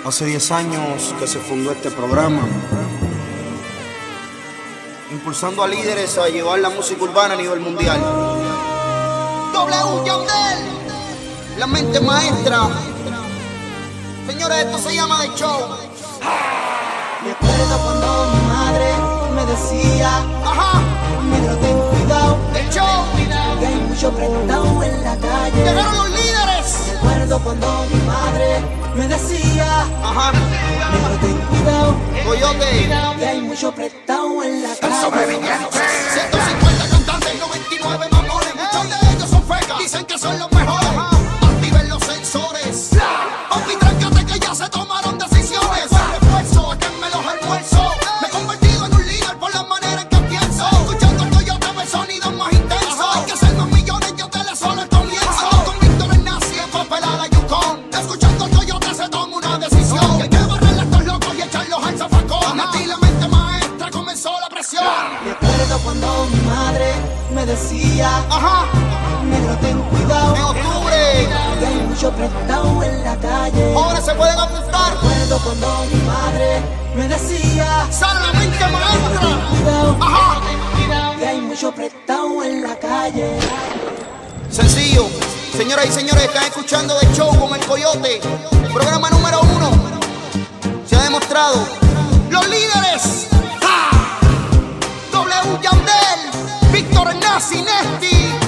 Hace 10 años que se fundó este programa, impulsando a líderes a llevar la música urbana a nivel mundial. W Yandel, la mente maestra. Señores, esto se llama The Show. Me acuerdo cuando mi madre me decía: Ajá, negro, ten cuidado, The Show. que hay mucho prestado en la calle. Llegaron los líderes. Me acuerdo cuando mi madre me decía: Ajá, negro, ten cuidado, Coyote. que hay mucho prestado en la calle. 150 cantantes, 99 mamones. Muchos de ellos son fecas, dicen que son los mejores. Activen los sensores. Papi, tráncate que ya se tomaron decisiones. Refuerzo, quédenme los almuerzos. Me he convertido en un líder por la manera en que pienso. Escuchando el Coyote, el sonido más intenso. Hay que ser más millones, yo te le solo el comienzo. Ando con Víctor el Nazi en papelada Yukon. Escuchando el Coyote se toma una decisión. Y hay que barrer a estos locos y echarlos al zafacón. Aquí la mente maestra comenzó la presión. Me acuerdo cuando mi madre me decía: Ajá, negro, ten cuidado, en octubre. que hay mucho prestado en la calle. Jóvenes se pueden apuntar. Me acuerdo cuando mi madre me decía: Sale la mente maestra. cuidado, Ajá. que hay mucho prestado en la calle. Sencillo. Señoras y señores, están escuchando The Show con el Coyote. Programa número 1. Se ha demostrado. Los líderes. ¡Ja! W Yandel, Víctor el Nazi, Nesti.